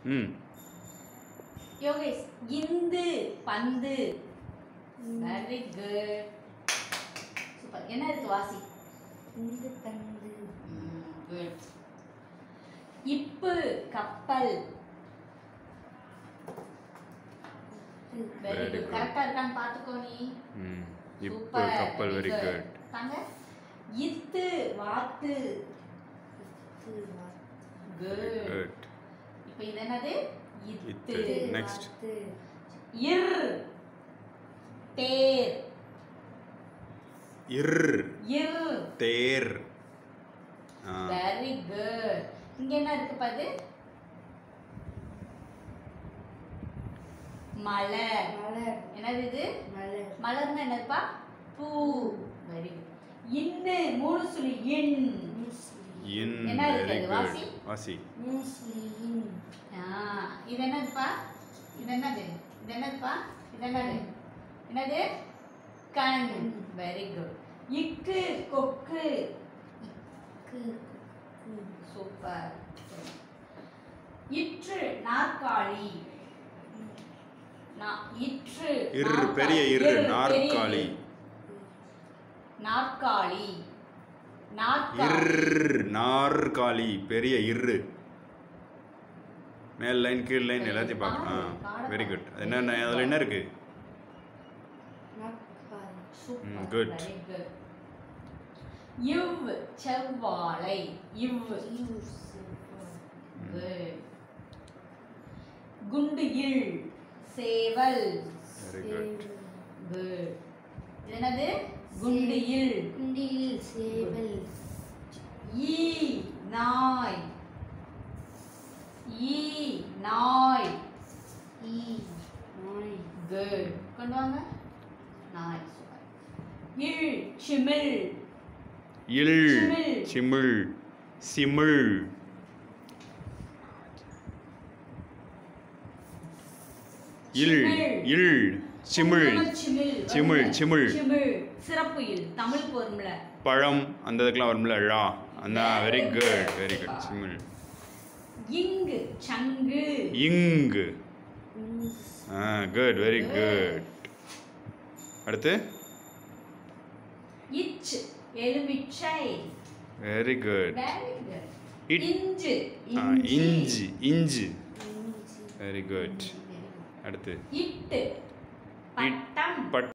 ம் யோகேஷ் இந்து பந்து. Very good. சூப்பர். என்ன இருக்கு வாசி? இந்து பந்து. குட். இப்பு கப்பல். Very good. கரெக்டா இருக்கான்னு பாத்துக்கோ நீ. இப்பு கப்பல் வெரி குட். தாங்க. இத்து வாத்து. குட். இப்போ இது என்னது? இத்து. நெக்ஸ்ட். இர் தேர். இர் இர் தேர். Very good. இங்க என்ன இருக்கு பாரு? மலர். மலர். என்னது இது? மலர். மலர்னா என்னதுப்பா? பூ. Very good. இன்னு மூணு சொல்லி இன். இன் என்ன இருக்கு வெரி அது? குட். வாசி. வாசி. முஸ்லிம். இது என்னதுப்பா? இது என்னது? இது என்னதுப்பா? இது என்னது? என்னது? கண். Very good. இக்கு கொக்கு. இக்கு சூப்பர். இற்று நாற்காலி. இற்று இரு பெரிய இரு நாற்காலி. நாற்காலி. இர் நாற்காலி பெரிய இரு. மேல் லைன் கீழ் லைன் எல்லாத்தையும் பார்க்கலாம். Very good. என்ன அதில் என்ன இருக்கு? குட். இவ் செவ்வாழை. இவ். குண்டு இல் சேவல். Very good. குட். என்னது? குண்டு இல். குண்டில் சேவல். ஈ நாய். ஈ நாய். ஈ நாய். குட். கொண்டு வாங்க. நாய். இல் சிமிழ். இல் சிமிழ் சிமிழ். இல் இல் சிமிழ் சிமிழ் சிமிழ். சிறப்பு இல் தமிழுக்கு வரும்ல. பழம் அந்த இதுக்கெல்லாம் வரும்ல ழா அந்த. Very good very good. சிமிழ். இங்கு சங்கு. இங்கு. Good very good. அடுத்து இச் எலுமிச்சை. Very good. Very good. இட் இஞ்சு இஞ்சி இஞ்சி. Very good. அடுத்து இட்டு பட்டம்.